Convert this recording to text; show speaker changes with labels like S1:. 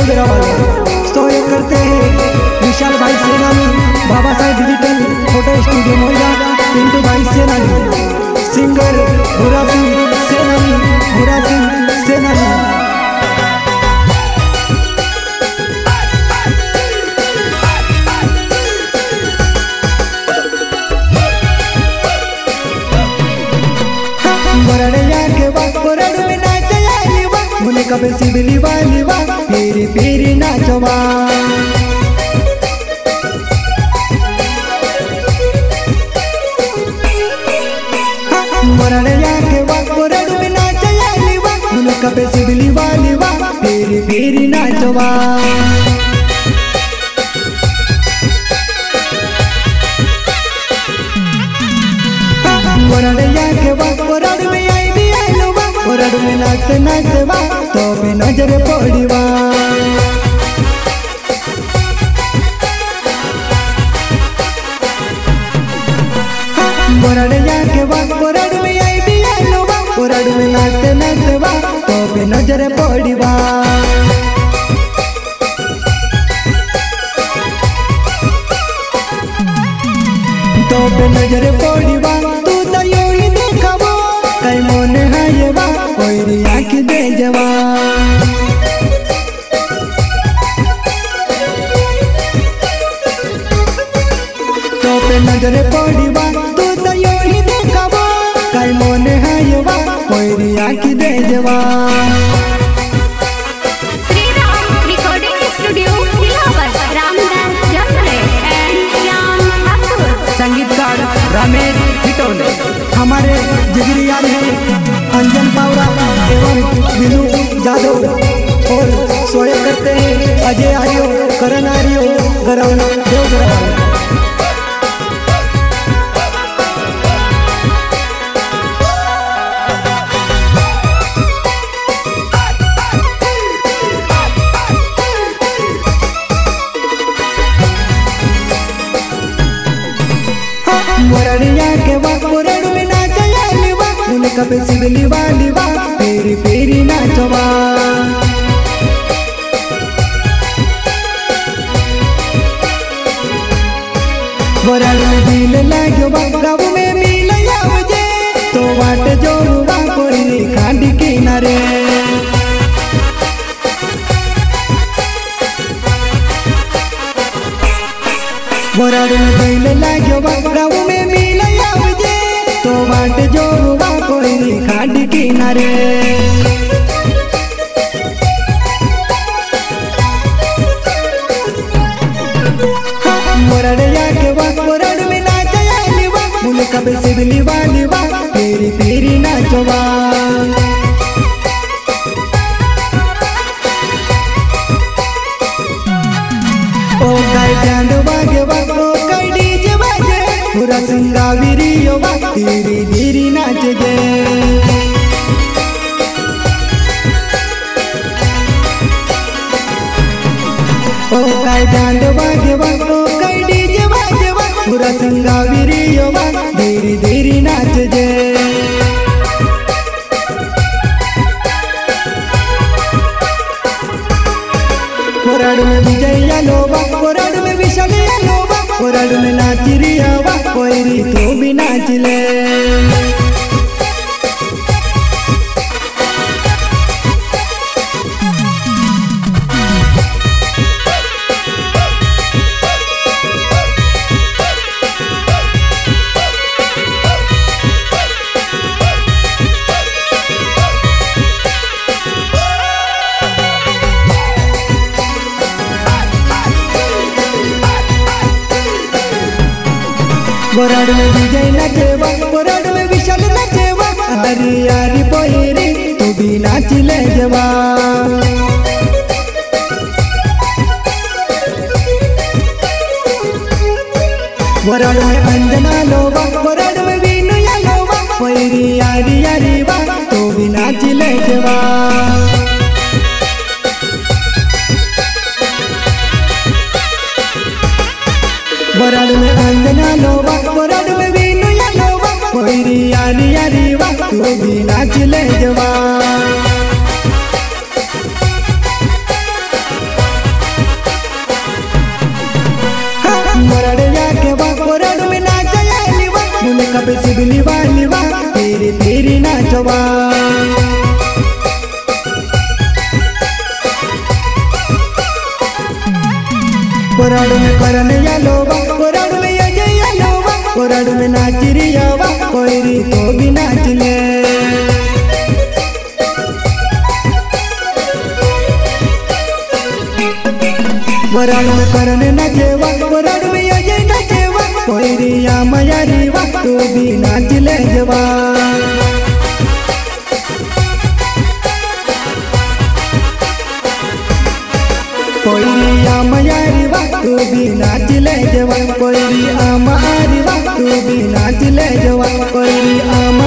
S1: देवगरा वाले सहयोग करते हैं विशाल भाई Senani, Baba Saheb digital photo studio Moira, Pintu भाई सेनानी, सिंगर भूरा सिंह सेनानी, भूरा सिंह सेनानी। मुने कबे सिबली वाली वा पेरी पेरी नाचवा मोरड़े याके वा मोरड़ में नाचयाली वा मुने कबे सिबली वाली वा पेरी पेरी नाचवा मोरड़े याके वा मोरड़ में आई भी आलो वा मोरड़ में नाचते नाचते वा तो भी नजर पड़ीवा मोरड़ याके वा मोरड़ में आई भी आलो वा मोरड़ में नाचते नाचते वा तो भी नजर पड़ीवा तो भी नजर पड़ीवा तू तो यूं ही देखबो कई मोने हाये वा कोई आँख दे जवा तो पे नजर पड़ीवा तू तो यूं ही देखबो कई मोने हाये वा कोई आँख दे जवा।
S2: संगीतकार रमेश हिटोले,
S1: हमारे जिगरी याद है अंजन पावरा एवं विनू जादव और सहयोग करते हैं अजय आर्यो, करण आर्यो, गरौना देवगरा। मोरड़िया के वा मोरड़ में नाचयाली वा मुने कबे सिबली वाली वा पेरी पेरी नाचवा मोरड़ में दिल लाग्यो वा गाँव में मिल आवजे तो वाट जोड़ू वा कोई खांडी किनारे मोरड़ में दिल लाग्यो वा गाँव में मिल आवजे तो वाट जोड़ू वा कोई खांडी किनारे मोरड़ याके वा मोरड़ में नाचयाली वा मुने कबे सिबली वाली वा पेरी पेरी नाचवा ओ गाय बैंड बाजे वा ओ गाय डीजे बाजे पूरा सिंगाविरियो वा धीरे धीरे नाच जे ओ गाय बैंड बाजे वा ओ गाय डीजे बाजे वा पूरा सिंगाविरियो वा धीरे धीरे नाच जे। मोरड़ में विजय लोबा मोरड़ में विशाल लोबा मोरड़ में नाच रिया वा कोई तो भी नाच ले मोरड़ में विजय नचेवा मोरड़ में विशाल नचेवा हरी हरी पोयरी तू भी नाच ले जवा मोरड़ में अंजना लोबा मोरड़ में विनू या लोबा पोयरी हरी हरी वा तू भी नाच ले जवा। मोरड़ में अंजना लोबा मोरड़ में विनू या लोबा कोई यारी यारी वा तू भी नाच ले जवा। सब शिवली वाली वा तेरी तेरी नाचवा कोराडू में करन यालोवा कोराडू में अजय यालोवा कोराडू में नाचिरियावा कोयरी तो भी नाच ले कोराडू में करन नाचेवा कोराडू में अजय नाचेवा कोयरी या मयारीवा तो भी नाच ले जवा कोयरी आम यारीवा तू भी नाच ले जवा कोयरी आम आरीवा तू भी नाच ले जवा कोयरी आम